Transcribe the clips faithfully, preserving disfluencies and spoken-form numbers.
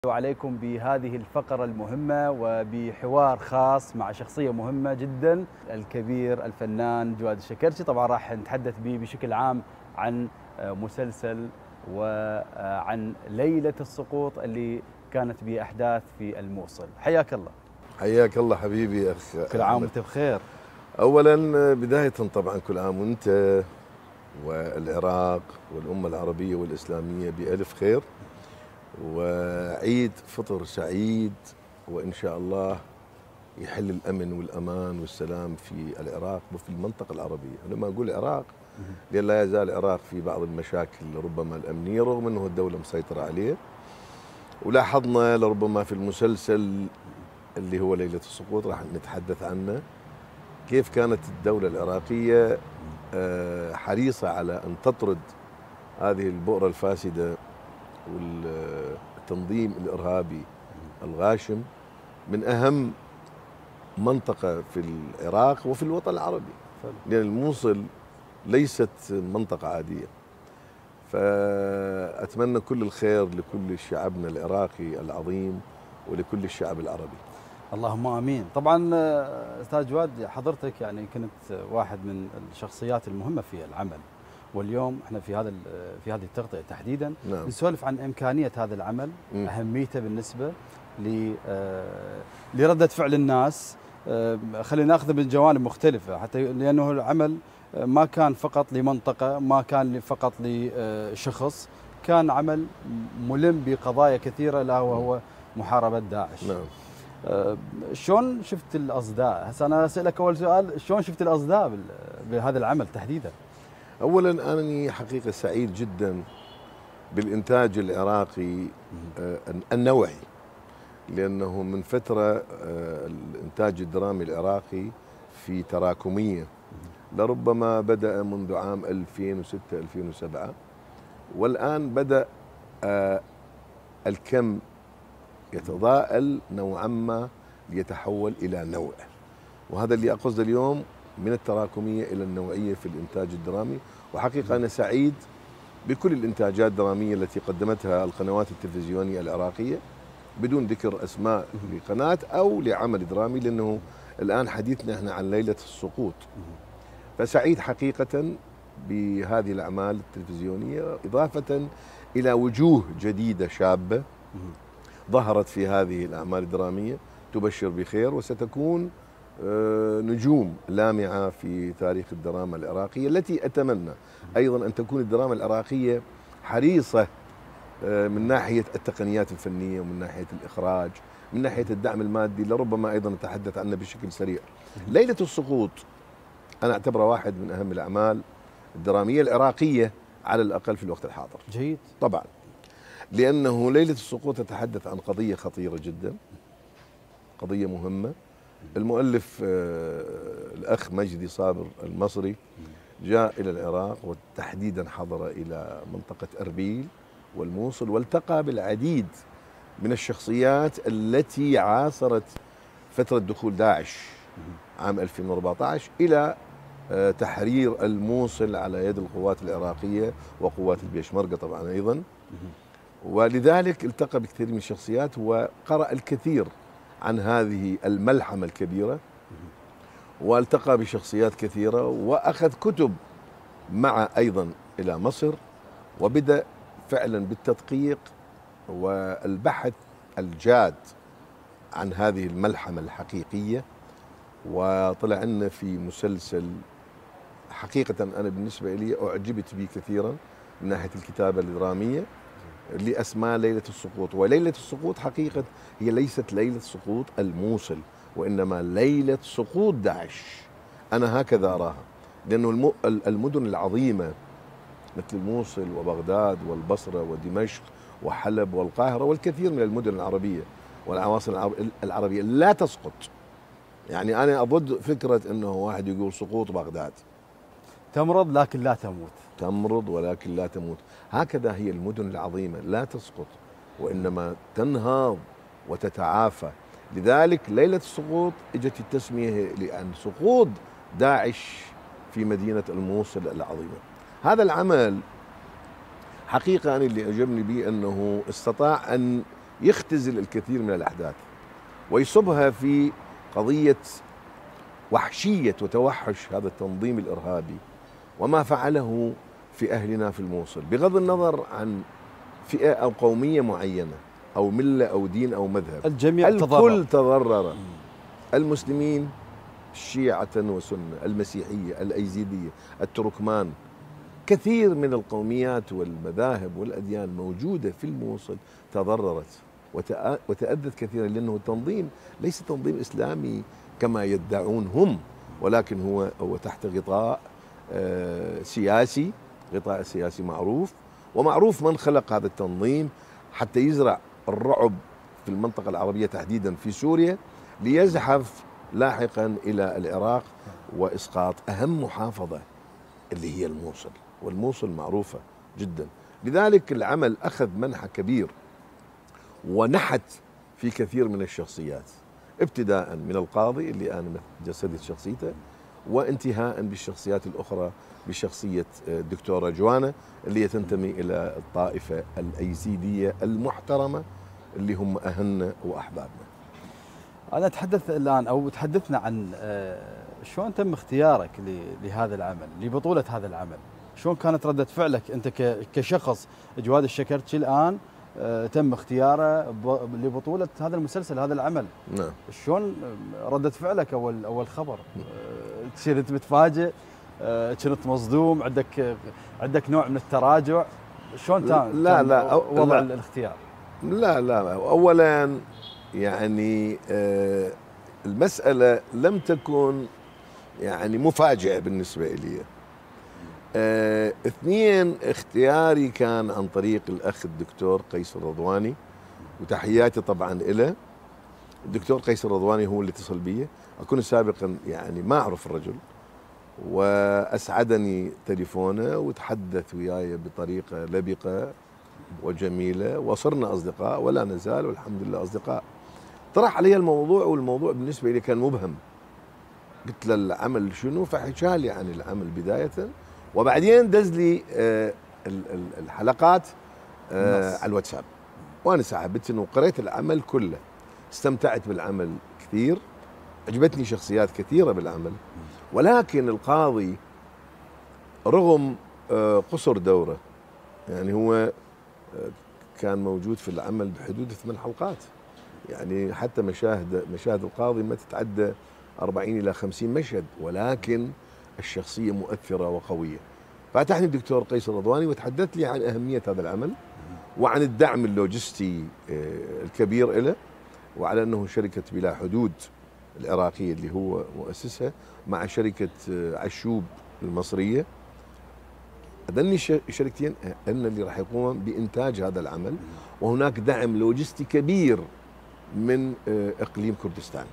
وعليكم بهذه الفقرة المهمة وبحوار خاص مع شخصية مهمة جدا، الكبير الفنان جواد الشكرشي. طبعا راح نتحدث به بشكل عام عن مسلسل وعن ليلة السقوط اللي كانت بأحداث في الموصل. حياك الله. حياك الله حبيبي أخ كل عام وانت بخير. أولا بداية طبعا كل عام وانت والعراق والأمة العربية والإسلامية بألف خير، وعيد فطر سعيد، وإن شاء الله يحل الأمن والأمان والسلام في العراق وفي المنطقة العربية. لما أقول العراق لأن لا يزال العراق في بعض المشاكل ربما الأمنية رغم أنه الدولة مسيطرة عليه. ولاحظنا لربما في المسلسل اللي هو ليلة السقوط راح نتحدث عنه كيف كانت الدولة العراقية حريصة على أن تطرد هذه البؤرة الفاسدة والتنظيم الإرهابي الغاشم من أهم منطقة في العراق وفي الوطن العربي، لأن الموصل ليست منطقة عادية. فأتمنى كل الخير لكل شعبنا العراقي العظيم ولكل الشعب العربي. اللهم امين. طبعا استاذ جواد، حضرتك يعني كنت واحد من الشخصيات المهمه في العمل، واليوم احنا في هذا في هذه التغطيه تحديدا نعم. نسولف عن امكانيه هذا العمل، م. اهميته بالنسبه لرده فعل الناس. خلينا ناخذه من جوانب مختلفه، حتى لانه العمل ما كان فقط لمنطقه، ما كان فقط لشخص، كان عمل ملم بقضايا كثيره لا وهو محاربه داعش. نعم. شلون شفت الاصداء؟ هسه انا اسالك اول سؤال، شلون شفت الاصداء بهذا العمل تحديدا؟ اولا انني حقيقه سعيد جدا بالانتاج العراقي النوعي، لانه من فتره الانتاج الدرامي العراقي في تراكميه لربما بدا منذ عام ألفين وستة ألفين وسبعة، والان بدا الكم يتضاءل نوعا ما ليتحول إلى نوع، وهذا اللي أقصد اليوم من التراكمية إلى النوعية في الإنتاج الدرامي. وحقيقة أنا سعيد بكل الإنتاجات الدرامية التي قدمتها القنوات التلفزيونية العراقية بدون ذكر أسماء لقناة أو لعمل درامي، لأنه الآن حديثنا احنا عن ليلة السقوط. فسعيد حقيقة بهذه الأعمال التلفزيونية، إضافة إلى وجوه جديدة شابة ظهرت في هذه الأعمال الدرامية تبشر بخير، وستكون نجوم لامعة في تاريخ الدراما العراقية، التي أتمنى أيضا أن تكون الدراما العراقية حريصة من ناحية التقنيات الفنية ومن ناحية الإخراج، من ناحية الدعم المادي، لربما أيضا نتحدث عنه بشكل سريع. ليلة السقوط أنا أعتبره واحد من أهم الأعمال الدرامية العراقية على الأقل في الوقت الحاضر. جيد. طبعا لأنه ليلة السقوط تتحدث عن قضية خطيرة جدا، قضية مهمة. المؤلف الأخ مجدي صابر المصري جاء إلى العراق، وتحديدا حضر إلى منطقة أربيل والموصل، والتقى بالعديد من الشخصيات التي عاصرت فترة دخول داعش عام ألفين وأربعة عشر إلى تحرير الموصل على يد القوات العراقية وقوات البيشمركة طبعا أيضا. ولذلك التقى بكثير من الشخصيات وقرأ الكثير عن هذه الملحمة الكبيرة، والتقى بشخصيات كثيرة وأخذ كتب مع أيضا إلى مصر، وبدأ فعلا بالتدقيق والبحث الجاد عن هذه الملحمة الحقيقية. وطلع لنا في مسلسل حقيقة أنا بالنسبة لي أعجبت به كثيرا من ناحية الكتابة الدرامية، اللي اسمها ليلة السقوط. وليلة السقوط حقيقة هي ليست ليلة سقوط الموصل، وإنما ليلة سقوط داعش. أنا هكذا أراها، لأنه المدن العظيمة مثل الموصل وبغداد والبصرة ودمشق وحلب والقاهرة والكثير من المدن العربية والعواصم العربية لا تسقط. يعني أنا أضد فكرة أنه واحد يقول سقوط بغداد، تمرض لكن لا تموت. تمرض ولكن لا تموت. هكذا هي المدن العظيمة لا تسقط، وإنما تنهض وتتعافى. لذلك ليلة السقوط اجت التسمية لأن سقوط داعش في مدينة الموصل العظيمة. هذا العمل حقيقة أنا اللي أعجبني به أنه استطاع أن يختزل الكثير من الأحداث ويصبها في قضية وحشية وتوحش هذا التنظيم الإرهابي وما فعله في أهلنا في الموصل، بغض النظر عن فئة أو قومية معينة أو ملة أو دين أو مذهب. الجميع الكل تضرر. تضرر، المسلمين شيعة وسنة، المسيحية، الأيزيدية، التركمان، كثير من القوميات والمذاهب والأديان موجودة في الموصل تضررت وتأذت كثيرا، لأنه التنظيم ليس تنظيم إسلامي كما يدعون هم، ولكن هو هو تحت غطاء سياسي، غطاء سياسي معروف، ومعروف من خلق هذا التنظيم حتى يزرع الرعب في المنطقة العربية تحديدا في سوريا، ليزحف لاحقا إلى العراق وإسقاط أهم محافظة اللي هي الموصل، والموصل معروفة جدا. لذلك العمل أخذ منحى كبير ونحت في كثير من الشخصيات، ابتداء من القاضي اللي أنا جسدت شخصيته، وانتهاء بالشخصيات الأخرى بشخصية الدكتورة جوانا اللي تنتمي إلى الطائفة الأيزيدية المحترمة اللي هم أهلنا وأحبابنا. أنا أتحدث الآن أو تحدثنا عن شلون تم اختيارك لهذا العمل، لبطولة هذا العمل، شلون كانت ردة فعلك أنت كشخص جواد الشكرتشي الآن تم اختياره لبطولة هذا المسلسل هذا العمل؟ نعم. شلون ردة فعلك أول أول خبر؟ كنت متفاجئ؟ كنت مصدوم؟ عندك عندك نوع من التراجع؟ شلون كان لا لا وضع لا الاختيار؟ لا لا أولا يعني آه المسألة لم تكن يعني مفاجئة بالنسبة لي. آه اثنين، اختياري كان عن طريق الأخ الدكتور قيس الرضواني، وتحياتي طبعا له. الدكتور قيس الرضواني هو اللي اتصل بي، أكون سابقا يعني ما أعرف الرجل، وأسعدني تليفونه وتحدث وياي بطريقة لبقة وجميلة، وصرنا أصدقاء ولا نزال والحمد لله أصدقاء. طرح علي الموضوع، والموضوع بالنسبة لي كان مبهم. قلت له العمل شنو؟ فحكى لي عن العمل بداية، وبعدين دز لي آه الحلقات آه على الواتساب، وأنا سحبت وقريت العمل كله، استمتعت بالعمل كثير، عجبتني شخصيات كثيرة بالعمل. ولكن القاضي رغم آه قصر دوره، يعني هو آه كان موجود في العمل بحدود ثمان حلقات، يعني حتى مشاهد مشاهد القاضي ما تتعدى أربعين إلى خمسين مشهد، ولكن الشخصية مؤثرة وقوية. فأتحني الدكتور قيس الرضواني وتحدث لي عن أهمية هذا العمل وعن الدعم اللوجستي الكبير له، وعلى أنه شركة بلا حدود العراقية اللي هو مؤسسها مع شركة عشوب المصرية، هذني الشركتين أن اللي راح يقوم بإنتاج هذا العمل، وهناك دعم لوجستي كبير من إقليم كردستان.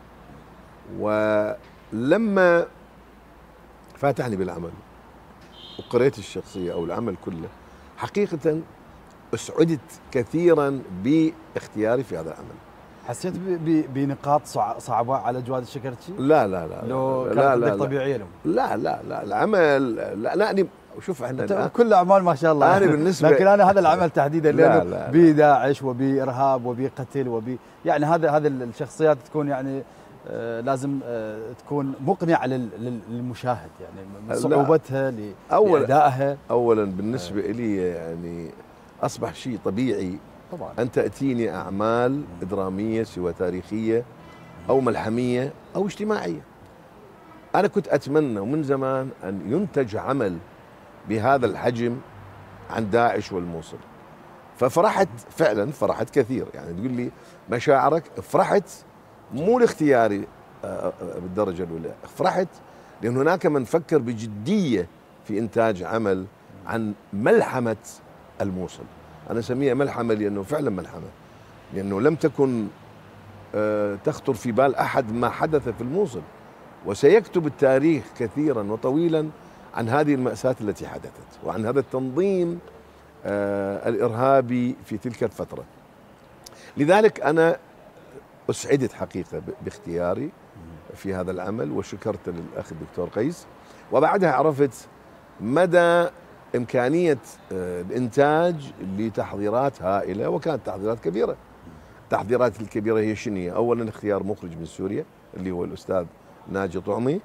ولما فاتحني بالعمل وقريت الشخصية أو العمل كله، حقيقة أسعدت كثيرا باختياري في هذا العمل. حسيت بنقاط صعبة على جواد الشكرتشي؟ لا لا لا لو لا كانت لا طبيعية له؟ لا لا لا العمل لا لا شوف احنا كل الاعمال ما شاء الله، أنا بالنسبة لكن انا هذا العمل تحديدا لا لانه لا بداعش وبارهاب وبقتل وب يعني هذا هذه الشخصيات تكون يعني آه لازم آه تكون مقنعه للمشاهد، يعني من صعوبتها لادائها. اولا بالنسبه آه. لي يعني اصبح شيء طبيعي طبعا ان تاتيني اعمال دراميه سواء تاريخيه او ملحميه او اجتماعيه. انا كنت اتمنى ومن زمان ان ينتج عمل بهذا الحجم عن داعش والموصل، ففرحت فعلا، فرحت كثير. يعني تقول لي مشاعرك، فرحت مو لاختياري بالدرجة الأولى، فرحت لأن هناك من فكر بجدية في إنتاج عمل عن ملحمة الموصل. أنا أسميها ملحمة لأنه فعلا ملحمة، لأنه لم تكن تخطر في بال أحد ما حدث في الموصل، وسيكتب التاريخ كثيرا وطويلا عن هذه المأساة التي حدثت وعن هذا التنظيم آه الإرهابي في تلك الفترة. لذلك أنا أسعدت حقيقة باختياري في هذا العمل، وشكرت للأخ الدكتور قيس، وبعدها عرفت مدى إمكانية آه الإنتاج لتحضيرات هائلة، وكانت تحضيرات كبيرة. التحضيرات الكبيرة هي شنو؟ أولا اختيار مخرج من سوريا اللي هو الأستاذ ناجي طعمي،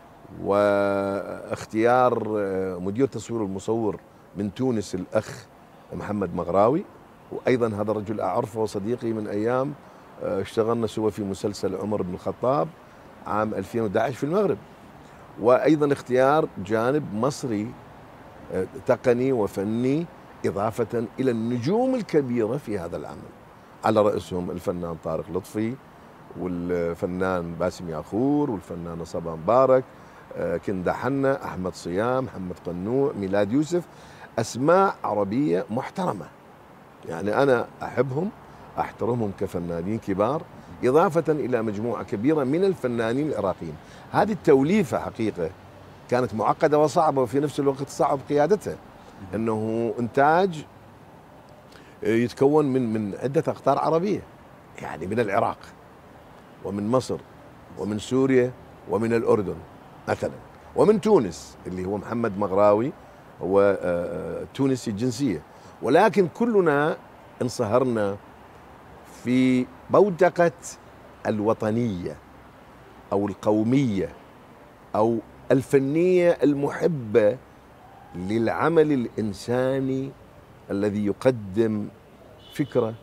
واختيار مدير تصوير المصور من تونس الأخ محمد مغراوي، وأيضا هذا الرجل أعرفه وصديقي من أيام اشتغلنا سوا في مسلسل عمر بن الخطاب عام ألفين وأحد عشر في المغرب. وأيضا اختيار جانب مصري تقني وفني إضافة إلى النجوم الكبيرة في هذا العمل، على رأسهم الفنان طارق لطفي والفنان باسم ياخور والفنانة صبا مبارك، كندا حنا، أحمد صيام، محمد قنوع، ميلاد يوسف، أسماء عربية محترمة. يعني أنا أحبهم أحترمهم كفنانين كبار، إضافة إلى مجموعة كبيرة من الفنانين العراقيين. هذه التوليفة حقيقة كانت معقدة وصعبة، وفي نفس الوقت صعب قيادتها، أنه إنتاج يتكون من من عدة أقطار عربية، يعني من العراق ومن مصر ومن سوريا ومن الأردن مثلا، ومن تونس اللي هو محمد مغراوي هو تونسي الجنسية. ولكن كلنا انصهرنا في بودقة الوطنية أو القومية أو الفنية المحبة للعمل الإنساني الذي يقدم فكرة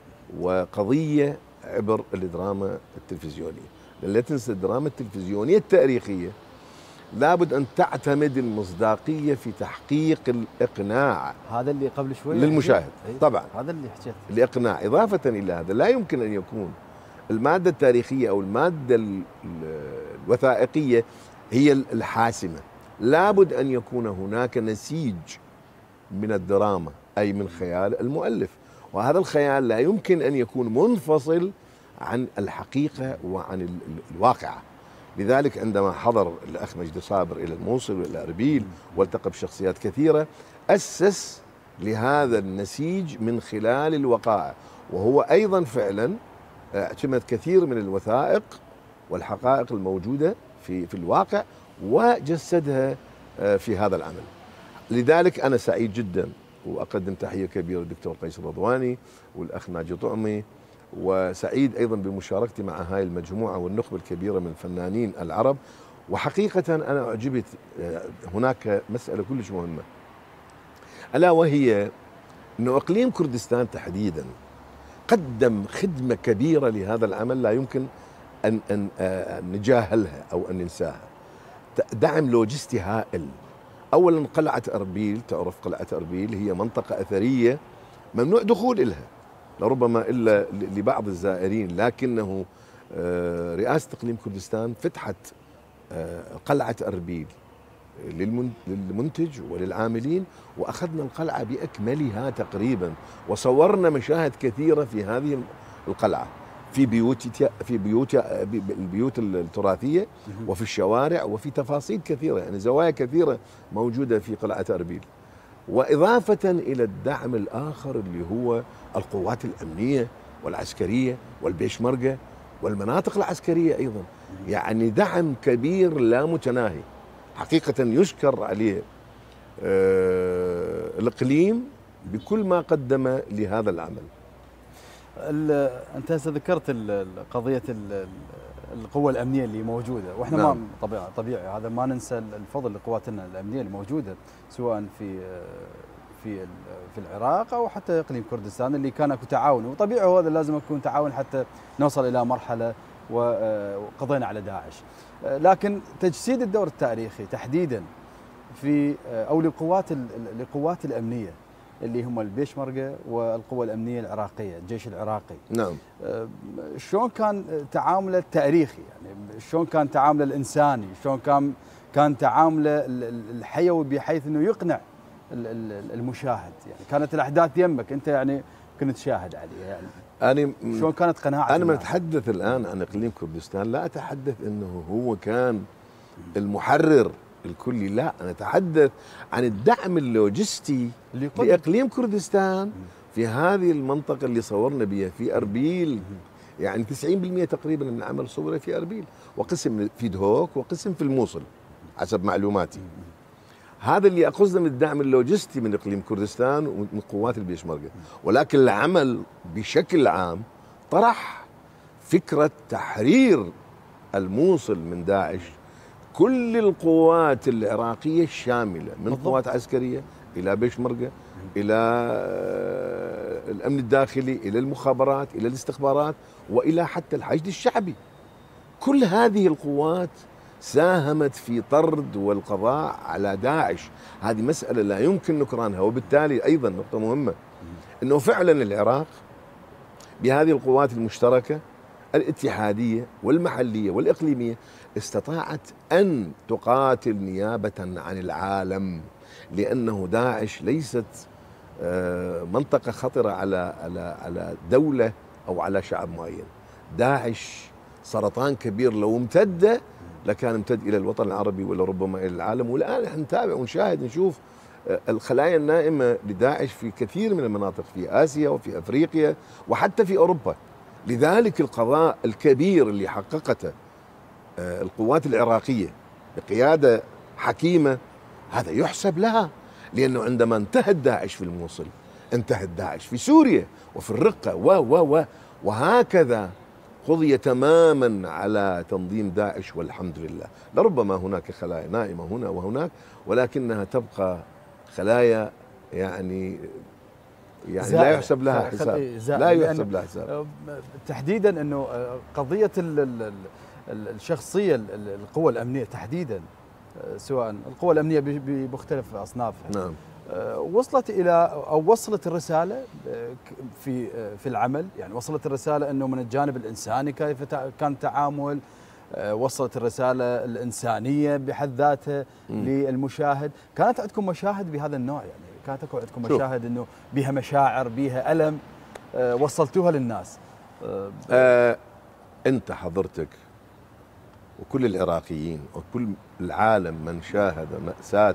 وقضية عبر الدراما التلفزيونية. لا تنسى الدراما التلفزيونية التاريخية لابد أن تعتمد المصداقية في تحقيق الإقناع، هذا اللي قبل شوي للمشاهد طبعا، هذا اللي حكيت الإقناع. إضافة إلى هذا لا يمكن أن يكون المادة التاريخية أو المادة الوثائقية هي الحاسمة، لابد أن يكون هناك نسيج من الدراما أي من خيال المؤلف، وهذا الخيال لا يمكن أن يكون منفصل عن الحقيقة وعن الواقعة. لذلك عندما حضر الأخ مجدي صابر إلى الموصل وإلى أربيل والتقى بشخصيات كثيرة، أسس لهذا النسيج من خلال الوقائع، وهو أيضا فعلا اعتمد كثير من الوثائق والحقائق الموجودة في في الواقع وجسدها في هذا العمل. لذلك أنا سعيد جدا وأقدم تحية كبيرة للدكتور قيس الرضواني والأخ ناجي طعمي، وسعيد أيضا بمشاركتي مع هاي المجموعة والنخبة الكبيرة من الفنانين العرب. وحقيقة أنا أعجبت هناك مسألة كلش مهمة، ألا وهي أنه إقليم كردستان تحديدا قدم خدمة كبيرة لهذا العمل لا يمكن أن أن نجاهلها أو أن ننساها. دعم لوجستي هائل. أولا قلعة أربيل، تعرف قلعة أربيل هي منطقة أثرية ممنوع دخول إلها لربما إلا لبعض الزائرين، لكنه رئاسة إقليم كردستان فتحت قلعة أربيل للمنتج وللعاملين، وأخذنا القلعة بأكملها تقريبا، وصورنا مشاهد كثيرة في هذه القلعة في بيوت في بيوت البيوت التراثية وفي الشوارع وفي تفاصيل كثيرة، يعني زوايا كثيرة موجودة في قلعة أربيل. وإضافة إلى الدعم الآخر اللي هو القوات الأمنية والعسكرية والبيشمركة والمناطق العسكرية أيضا، يعني دعم كبير لا متناهي حقيقة يشكر عليه آه الإقليم بكل ما قدم لهذا العمل. أنت هسه ذكرت قضية القوة الأمنية اللي موجودة، وإحنا نعم. ما طبيعي طبيعي هذا ما ننسى الفضل لقواتنا الأمنية الموجودة سواء في في في العراق أو حتى إقليم كردستان اللي كان اكو تعاون، وطبيعي هذا لازم يكون تعاون حتى نوصل إلى مرحلة وقضينا على داعش. لكن تجسيد الدور التاريخي تحديدا في أو للقوات للقوات الأمنية اللي هم البيشمركة والقوى الأمنية العراقية، الجيش العراقي. نعم. شلون كان تعامله التاريخي؟ يعني شلون كان تعامله الإنساني؟ شلون كان كان تعامله الحيوي بحيث أنه يقنع المشاهد؟ يعني كانت الأحداث يمك أنت يعني كنت شاهد عليها، يعني أنا شلون كانت قناعة؟ أنا ما أتحدث الآن عن إقليم كردستان، لا أتحدث أنه هو كان المحرر الكلي، لا، أنا أتحدث عن الدعم اللوجستي لإقليم كردستان في هذه المنطقة اللي صورنا بها في أربيل. يعني تسعين بالمئة تقريبا من العمل صور في أربيل، وقسم في دهوك وقسم في الموصل حسب معلوماتي. هذا اللي أخذنا من الدعم اللوجستي من إقليم كردستان ومن قوات البيشمركة. ولكن العمل بشكل عام طرح فكرة تحرير الموصل من داعش. كل القوات العراقية الشاملة من بالضبط. قوات عسكرية إلى بيشمركة إلى الأمن الداخلي إلى المخابرات إلى الاستخبارات وإلى حتى الحشد الشعبي، كل هذه القوات ساهمت في طرد والقضاء على داعش. هذه مسألة لا يمكن نكرانها. وبالتالي أيضا نقطة مهمة أنه فعلا العراق بهذه القوات المشتركة الاتحادية والمحلية والإقليمية استطاعت أن تقاتل نيابة عن العالم، لأنه داعش ليست منطقة خطرة على على على دولة أو على شعب معين. داعش سرطان كبير لو امتد لكان امتد إلى الوطن العربي ولا ربما إلى العالم. والآن نحن نتابع ونشاهد نشوف الخلايا النائمة لداعش في كثير من المناطق في آسيا وفي أفريقيا وحتى في أوروبا. لذلك القضاء الكبير اللي حققته القوات العراقية بقيادة حكيمة هذا يحسب لها، لأنه عندما انتهت داعش في الموصل انتهت داعش في سوريا وفي الرقة و و و وهكذا قضي تماما على تنظيم داعش والحمد لله. لربما هناك خلايا نائمة هنا وهناك ولكنها تبقى خلايا يعني يعني لا يحسب لها حساب، لا يحسب لها حساب. تحديدا انه قضية الشخصية القوى الأمنية تحديدا، سواء القوى الأمنية بمختلف أصنافها، نعم، وصلت إلى أو وصلت الرسالة في في العمل، يعني وصلت الرسالة أنه من الجانب الإنساني كيف كان التعامل، وصلت الرسالة الإنسانية بحد ذاتها للمشاهد. كانت عندكم مشاهد بهذا النوع، يعني كانت عندكم مشاهد أنه بها مشاعر بها ألم وصلتوها للناس؟ آه أنت حضرتك وكل العراقيين وكل العالم من شاهد مأساة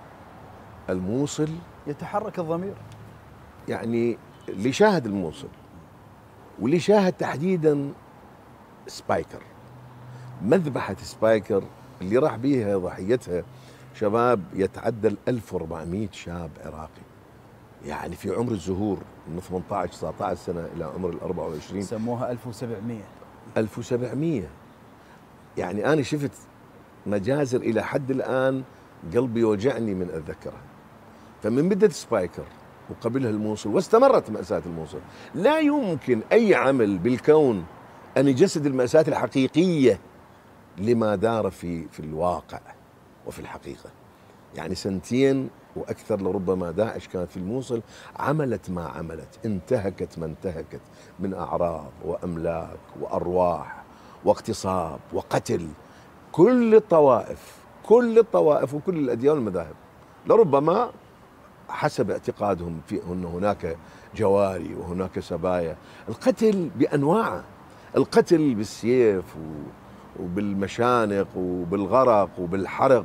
الموصل يتحرك الضمير. يعني اللي شاهد الموصل واللي شاهد تحديدا سبايكر، مذبحة سبايكر اللي راح بيها ضحيتها شباب يتعدى ال ألف وأربعمئة شاب عراقي، يعني في عمر الزهور من ثمانية عشر تسعة عشر سنة إلى عمر ال أربعة وعشرين سموها ألف وسبعمئة ألف وسبعمئة. يعني أنا شفت مجازر إلى حد الآن قلبي يوجعني من أتذكرها. فمن بدأت سبايكر وقبلها الموصل واستمرت مأساة الموصل، لا يمكن أي عمل بالكون أن يجسد المأساة الحقيقية لما دار في في الواقع وفي الحقيقة. يعني سنتين وأكثر لربما داعش كانت في الموصل، عملت ما عملت، انتهكت ما انتهكت من أعراض وأملاك وأرواح واغتصاب وقتل كل الطوائف كل الطوائف وكل الأديان والمذاهب. لربما حسب اعتقادهم في أن هناك جواري وهناك سبايا. القتل بأنواعه، القتل بالسيف وبالمشانق وبالغرق وبالحرق.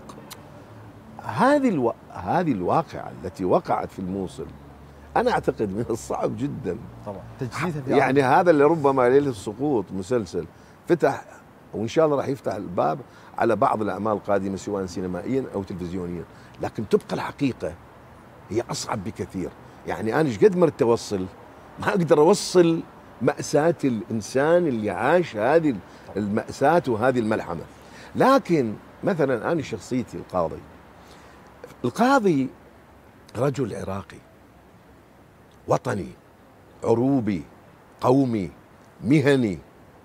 هذه الو... هذه الواقعة التي وقعت في الموصل أنا أعتقد من الصعب جدا طبعا تجسيدها. يعني هذا اللي ربما ليلة السقوط مسلسل فتح وإن شاء الله راح يفتح الباب على بعض الأعمال القادمة سواء سينمائيا أو تلفزيونيا، لكن تبقى الحقيقة هي أصعب بكثير. يعني أنا إيش قد مرت أوصل ما أقدر أوصل مأساة الإنسان اللي عاش هذه المأساة وهذه الملحمة. لكن مثلا أنا شخصيتي القاضي القاضي رجل عراقي وطني عروبي قومي مهني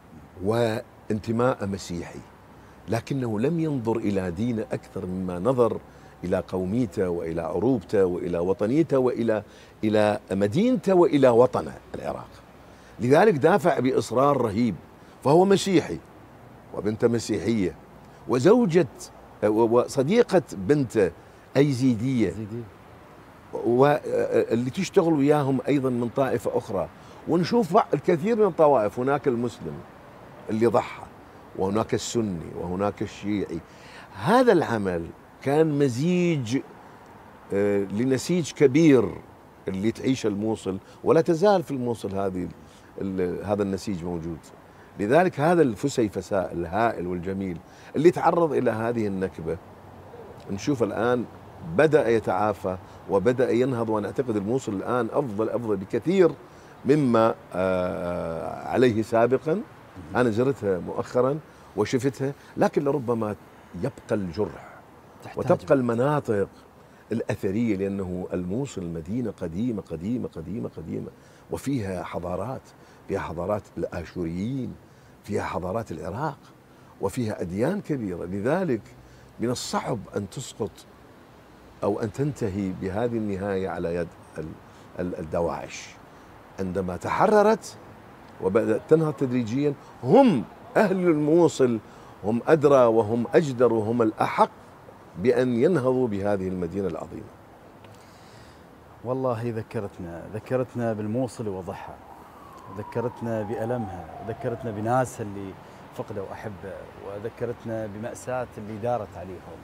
وانتماء مسيحي، لكنه لم ينظر إلى دين أكثر مما نظر إلى قوميته وإلى عروبته وإلى وطنيته وإلى إلى مدينته وإلى وطنه العراق. لذلك دافع بإصرار رهيب. فهو مسيحي وبنته مسيحية وزوجة وصديقة بنته أيزيدية واللي تشتغل وياهم أيضا من طائفة أخرى. ونشوف الكثير من الطوائف، هناك المسلم اللي ضحى وهناك السني وهناك الشيعي. هذا العمل كان مزيج لنسيج كبير اللي تعيش الموصل ولا تزال في الموصل هذه هذا النسيج موجود. لذلك هذا الفسيفساء الهائل والجميل اللي تعرض إلى هذه النكبة نشوف الآن بدأ يتعافى وبدأ ينهض. وأنا أعتقد الموصل الآن أفضل أفضل بكثير مما عليه سابقا. أنا زرتها مؤخرا وشفتها، لكن لربما يبقى الجرح وتبقى المناطق الأثرية، لأنه الموصل مدينة قديمة قديمة قديمة قديمة، وفيها حضارات، فيها حضارات الآشوريين، فيها حضارات العراق، وفيها أديان كبيرة. لذلك من الصعب أن تسقط أو أن تنتهي بهذه النهاية على يد الدواعش. عندما تحررت وبدأت تنهض تدريجيا، هم أهل الموصل هم أدرى وهم أجدر وهم الأحق بأن ينهضوا بهذه المدينة العظيمة. والله ذكرتنا ذكرتنا بالموصل وضحى، ذكرتنا بألمها، ذكرتنا بناسها اللي فقدوا أحبة، وذكرتنا بمأساة اللي دارت عليهم.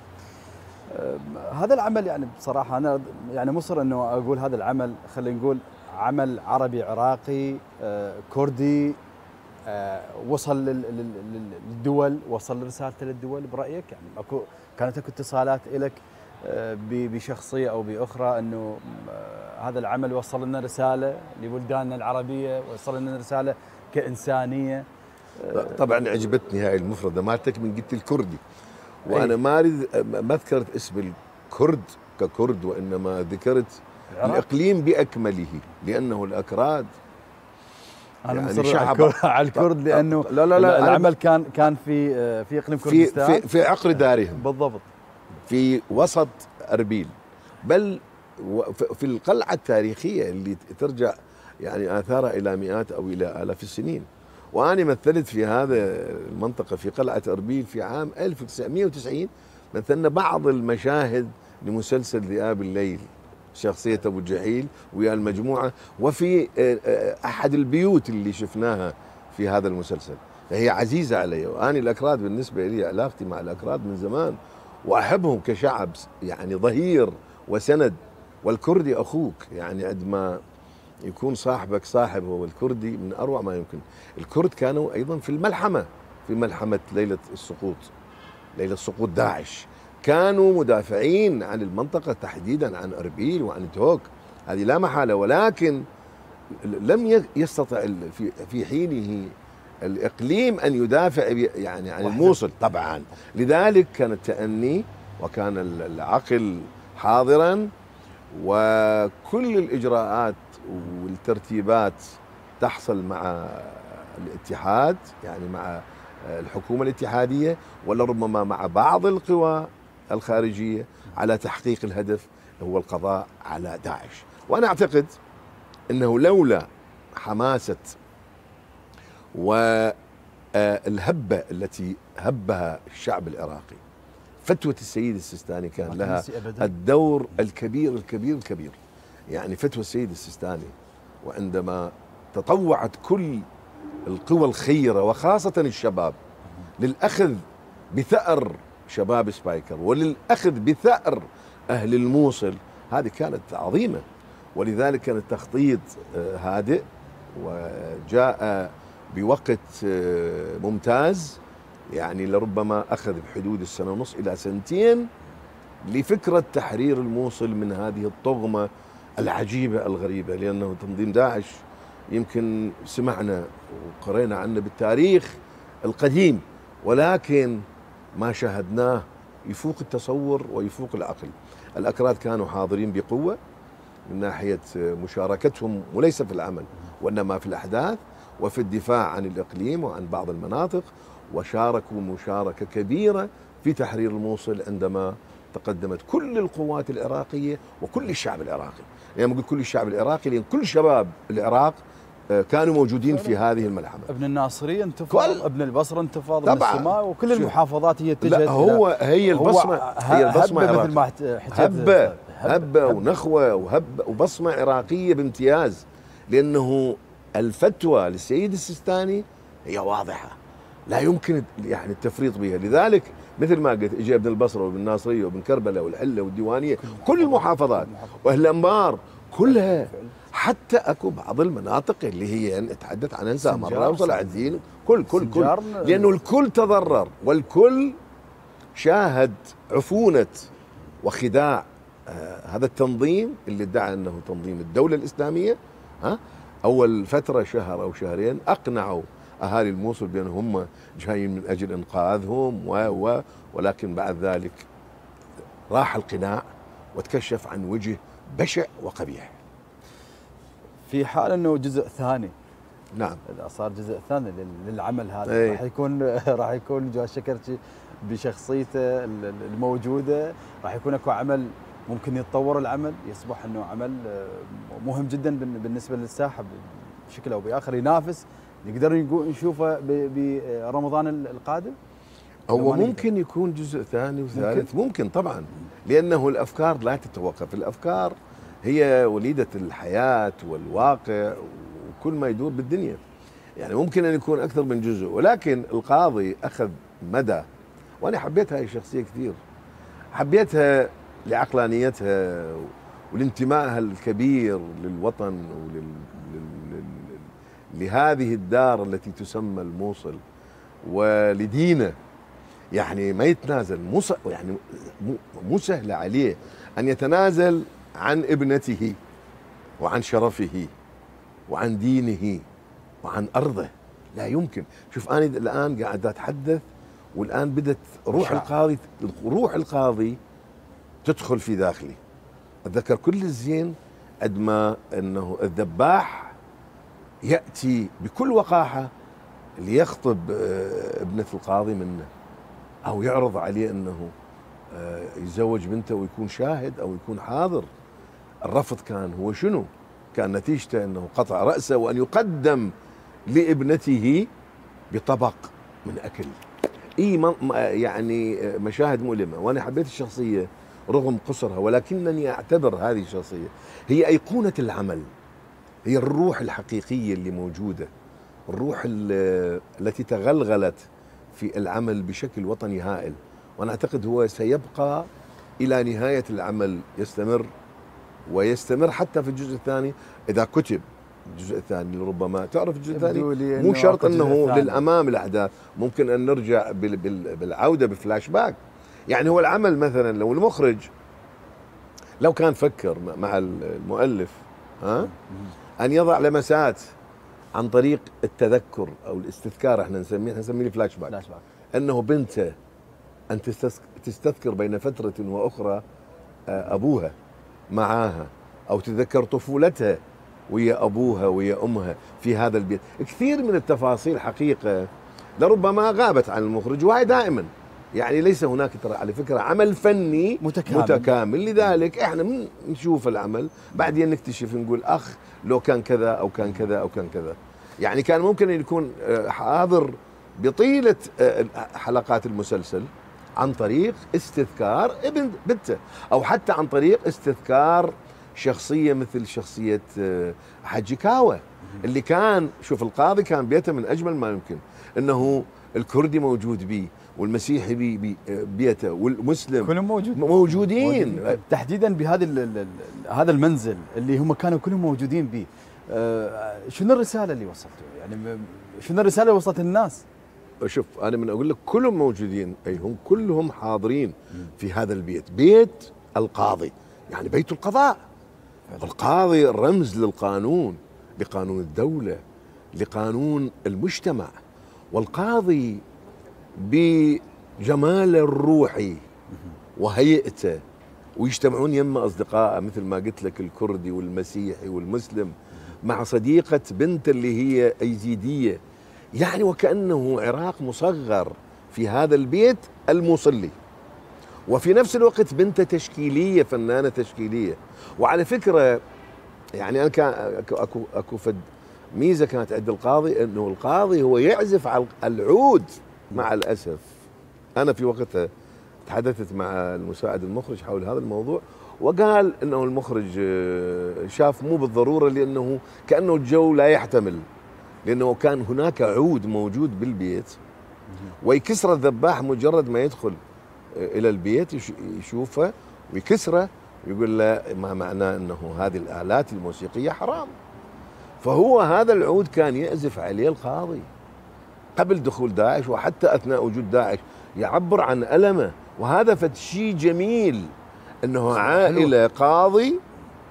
أه هذا العمل يعني بصراحة أنا يعني مصر أنه أقول هذا العمل، خلينا نقول عمل عربي عراقي أه كردي، أه وصل للدول، وصل رسالته للدول برأيك؟ يعني أكو كانت اكو اتصالات إلك أه بشخصية أو بأخرى أنه أه هذا العمل وصل لنا رسالة لبلداننا العربية، وصل لنا رسالة كإنسانية؟ طبعا عجبتني هاي المفردة مالتك من قلت الكردي، وانا ما اريد ما ذكرت اسم الكرد ككرد، وانما ذكرت العراق. الاقليم باكمله، لانه الاكراد انا يعني شعب على الكرد، لانه لا لا لا العمل كان كان في في اقليم كردستان، في في عقر دارهم بالضبط، في وسط اربيل، بل في القلعة التاريخية اللي ترجع يعني آثارها إلى مئات أو إلى آلاف السنين. وأنا مثلت في هذا المنطقة في قلعة أربيل في عام ألف وتسعمئة وتسعين، مثلنا بعض المشاهد لمسلسل ذئاب الليل، شخصية أبو جحيل ويا المجموعة، وفي أحد البيوت اللي شفناها في هذا المسلسل، فهي عزيزة علي. وأنا الأكراد بالنسبة لي علاقتي مع الأكراد من زمان، وأحبهم كشعب يعني ظهير وسند. والكردي أخوك، يعني عندما يكون صاحبك صاحب هو الكردي من أروع ما يمكن. الكرد كانوا أيضا في الملحمة، في ملحمة ليلة السقوط، ليلة سقوط داعش، كانوا مدافعين عن المنطقة تحديدا، عن أربيل وعن توك، هذه لا محالة. ولكن لم يستطع في حينه الإقليم أن يدافع يعني عن الموصل طبعا. لذلك كان التأني وكان العقل حاضرا، وكل الإجراءات والترتيبات تحصل مع الاتحاد، يعني مع الحكومة الاتحادية، ولا ربما مع بعض القوى الخارجية، على تحقيق الهدف هو القضاء على داعش. وأنا أعتقد أنه لولا حماسة والهبة التي هبها الشعب العراقي، فتوى السيد السيستاني كان لها الدور الكبير الكبير الكبير. يعني فتوى السيد السيستاني، وعندما تطوعت كل القوى الخيرة وخاصة الشباب للأخذ بثأر شباب سبايكر وللأخذ بثأر أهل الموصل، هذه كانت عظيمة. ولذلك كان التخطيط هادئ وجاء بوقت ممتاز، يعني لربما أخذ بحدود السنة ونص إلى سنتين لفكرة تحرير الموصل من هذه الطغمة العجيبة الغريبة. لأنه تنظيم داعش يمكن سمعنا وقرينا عنه بالتاريخ القديم، ولكن ما شاهدناه يفوق التصور ويفوق العقل. الأكراد كانوا حاضرين بقوة من ناحية مشاركتهم، وليس في العمل وإنما في الأحداث وفي الدفاع عن الإقليم وعن بعض المناطق، وشاركوا مشاركة كبيرة في تحرير الموصل عندما تقدمت كل القوات العراقية وكل الشعب العراقي. يعني بقول كل الشعب العراقي لأن كل شباب العراق كانوا موجودين في هذه الملحمة. ابن الناصرية انتفض، ابن البصرة انتفض، ابن طبعا السماء، وكل المحافظات هي اتجهت. لا هو هي البصمة، هي البصمة هبة مثل ما هبة, هبة ونخوة وهبة وبصمة عراقية بامتياز. لأنه الفتوى للسيد السيستاني هي واضحة، لا يمكن يعني التفريط بها. لذلك مثل ما قلت اجى ابن البصره وابن الناصريه وابن كربلاء والحله والديوانيه، كل المحافظات واهل الانبار كلها، حتى اكو بعض المناطق اللي هي نتحدث عنها نساء مره وصلاح الدين، كل كل كل لانه الكل تضرر، والكل شاهد عفونه وخداع آه هذا التنظيم اللي ادعى انه تنظيم الدوله الاسلاميه، ها اول فتره شهر او شهرين اقنعوا اهالي الموصل بانهم هم جايين من اجل انقاذهم و و ولكن بعد ذلك راح القناع وتكشف عن وجه بشع وقبيح. في حال انه جزء ثاني، نعم، اذا صار جزء ثاني للعمل هذا ايه. راح يكون راح يكون جواد شكرتي بشخصيته الموجوده، راح يكون اكو عمل ممكن يتطور العمل، يصبح انه عمل مهم جدا بالنسبه للساحه بشكل او باخر، ينافس نقدر نشوفه برمضان القادم. هو ممكن يكون جزء ثاني وثالث، ممكن, ممكن طبعا، لانه الافكار لا تتوقف، الافكار هي وليده الحياه والواقع وكل ما يدور بالدنيا. يعني ممكن ان يكون اكثر من جزء، ولكن القاضي اخذ مدى، وانا حبيت هاي الشخصيه كثير، حبيتها لعقلانيتها ولانتمائها الكبير للوطن ولل لل... لهذه الدار التي تسمى الموصل ولدينه. يعني ما يتنازل، مو يعني مو سهل عليه ان يتنازل عن ابنته وعن شرفه وعن دينه وعن ارضه، لا يمكن. شوف انا الان قاعد اتحدث والان بدت روح القاضي روح القاضي تدخل في داخلي. اتذكر كل الزين قد ما انه الذباح ياتي بكل وقاحه ليخطب ابنه القاضي منه، او يعرض عليه انه يتزوج بنته ويكون شاهد او يكون حاضر. الرفض كان هو شنو؟ كان نتيجته انه قطع راسه وان يقدم لابنته بطبق من اكل. اي يعني مشاهد مؤلمه، وانا حبيت الشخصيه رغم قصرها، ولكنني اعتبر هذه الشخصيه هي ايقونه العمل، هي الروح الحقيقيه اللي موجوده، الروح التي تغلغلت في العمل بشكل وطني هائل. وانا اعتقد هو سيبقى الى نهايه العمل، يستمر ويستمر حتى في الجزء الثاني اذا كتب الجزء الثاني. ربما تعرف الجزء الثاني مو شرط انه للامام الاحداث، ممكن ان نرجع بالعوده بفلاش باك. يعني هو العمل مثلا لو المخرج لو كان فكر مع المؤلف ها ان يضع لمسات عن طريق التذكر او الاستذكار، احنا نسميه احنا نسميه فلاش باك، فلاش باك، انه بنته ان تستذكر بين فتره واخرى ابوها معاها، او تتذكر طفولتها ويا ابوها ويا امها في هذا البيت. كثير من التفاصيل حقيقه لربما غابت عن المخرج، وهي دائما يعني ليس هناك ترى على فكره عمل فني متكامل, متكامل. لذلك احنا من نشوف العمل بعدين نكتشف نقول اخ لو كان كذا او كان كذا او كان كذا. يعني كان ممكن ان يكون حاضر بطيله حلقات المسلسل عن طريق استذكار ابن بنته، او حتى عن طريق استذكار شخصيه مثل شخصيه حجي كاوه اللي كان، شوف القاضي كان بيته من اجمل ما يمكن، انه الكردي موجود بيه والمسيحي بي بي بيته والمسلم كلهم موجود موجودين, موجودين. تحديدا بهذا هذا المنزل اللي هم كانوا كلهم موجودين به. آه شنو الرساله اللي وصلته؟ يعني شنو الرساله اللي وصلت الناس؟ شوف انا من اقول لك كلهم موجودين، اي هم كلهم حاضرين في هذا البيت، بيت القاضي يعني بيت القضاء. القاضي رمز للقانون، لقانون الدوله، لقانون المجتمع. والقاضي بجماله الروحي وهيئته، ويجتمعون يمه اصدقائه مثل ما قلت لك الكردي والمسيحي والمسلم مع صديقه بنت اللي هي ايزيديه، يعني وكانه عراق مصغر في هذا البيت الموصلي. وفي نفس الوقت بنته تشكيليه، فنانه تشكيليه. وعلى فكره يعني انا كان اكو اكو فد ميزه كانت عند القاضي، انه القاضي هو يعزف على العود. مع الاسف انا في وقتها تحدثت مع المساعد المخرج حول هذا الموضوع، وقال انه المخرج شاف مو بالضروره، لانه كانه الجو لا يحتمل، لانه كان هناك عود موجود بالبيت ويكسر الذباح مجرد ما يدخل الى البيت يشوفه ويكسره ويقول له ما معناه انه هذه الالات الموسيقيه حرام. فهو هذا العود كان يعزف عليه القاضي قبل دخول داعش وحتى اثناء وجود داعش، يعبر عن ألمه. وهذا فد شيء جميل، انه عائله قاضي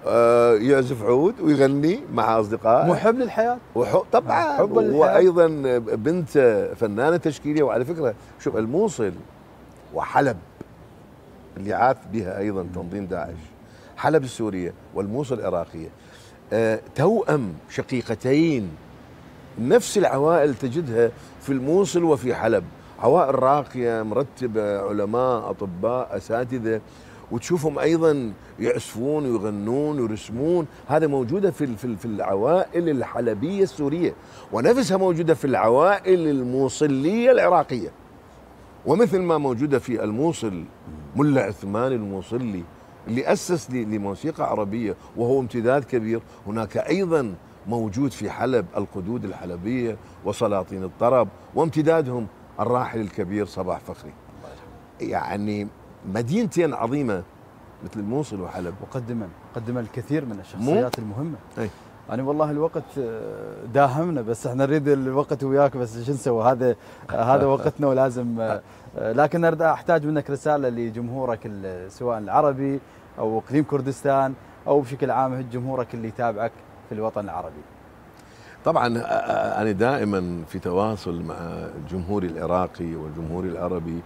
آه يعزف عود ويغني مع اصدقائه. محب للحياه. وحب طبعا. حب للحياه. وايضا بنت فنانه تشكيليه. وعلى فكره شوف الموصل وحلب اللي عاث بها ايضا تنظيم داعش، حلب السوريه والموصل العراقيه، آه توأم شقيقتين، نفس العوائل تجدها في الموصل وفي حلب، عوائل راقيه مرتبه، علماء، اطباء، اساتذه، وتشوفهم ايضا يعزفون ويغنون ويرسمون. هذا موجوده في في في العوائل الحلبيه السوريه، ونفسها موجوده في العوائل الموصليه العراقيه. ومثل ما موجوده في الموصل ملا عثمان الموصلي اللي اسس لموسيقى عربيه وهو امتداد كبير، هناك ايضا موجود في حلب القدود الحلبيه وسلاطين الطرب وامتدادهم الراحل الكبير صباح فخري. يعني مدينتين عظيمه مثل الموصل وحلب. وقدما قدم الكثير من الشخصيات المهمه. أي. يعني والله الوقت داهمنا، بس احنا نريد الوقت وياك، بس شو نسوي، هذا هذا وقتنا ولازم. لكن اريد احتاج منك رساله لجمهورك سواء العربي او اقليم كردستان او بشكل عام جمهورك اللي يتابعك في الوطن العربي. طبعا انا دائما في تواصل مع جمهوري العراقي والجمهور العربي،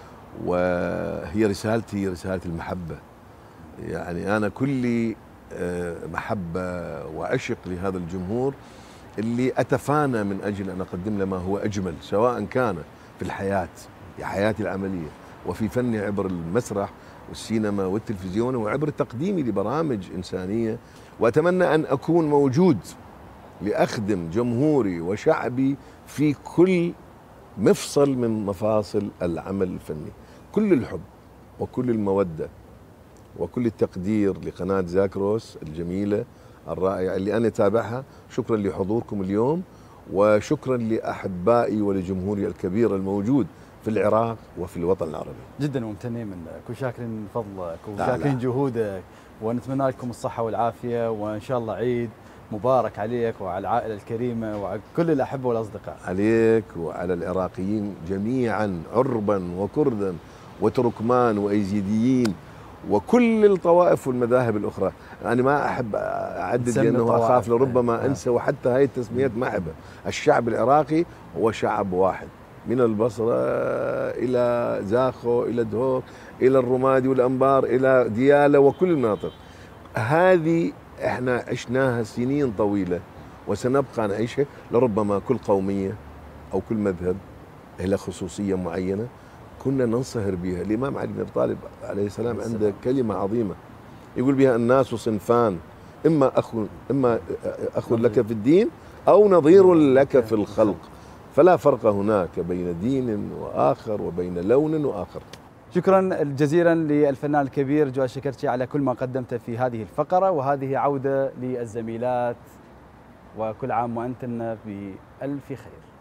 وهي رسالتي رساله المحبه. يعني انا كلي محبه وعشق لهذا الجمهور اللي اتفانى من اجل ان اقدم له ما هو اجمل، سواء كان في الحياه، في حياتي العمليه، وفي فني عبر المسرح والسينما والتلفزيون، وعبر تقديمي لبرامج انسانيه. واتمنى ان اكون موجود لاخدم جمهوري وشعبي في كل مفصل من مفاصل العمل الفني. كل الحب وكل الموده وكل التقدير لقناه زاكروس الجميله الرائعه اللي انا اتابعها. شكرا لحضوركم اليوم، وشكرا لاحبائي ولجمهوري الكبير الموجود في العراق وفي الوطن العربي. جدا ممتنين منك وشاكرين فضلك وشاكرين جهودك، ونتمنى لكم الصحه والعافيه، وان شاء الله عيد مبارك عليك وعلى العائله الكريمه وعلى كل الاحبه والاصدقاء. عليك وعلى العراقيين جميعا، عربا وكردا وتركمان وايزيديين وكل الطوائف والمذاهب الاخرى. انا ما احب اعدد لانه اخاف لربما انسى، وحتى هاي التسميات ما احبها. الشعب العراقي هو شعب واحد، من البصره الى زاخو الى دهوك الى الرمادي والانبار الى دياله وكل المناطق. هذه احنا عشناها سنين طويله وسنبقى نعيشها. لربما كل قوميه او كل مذهب له خصوصيه معينه كنا ننصهر بها. الامام علي بن ابي طالب عليه السلام عنده كلمه عظيمه يقول بها: الناس صنفان، اما اخ اما اخ لك في الدين او نظير لك في الخلق، فلا فرق هناك بين دين واخر وبين لون واخر. شكرا جزيلا للفنان الكبير جواد الشكرتي على كل ما قدمته في هذه الفقره، وهذه عوده للزميلات، وكل عام وانتن بألف خير.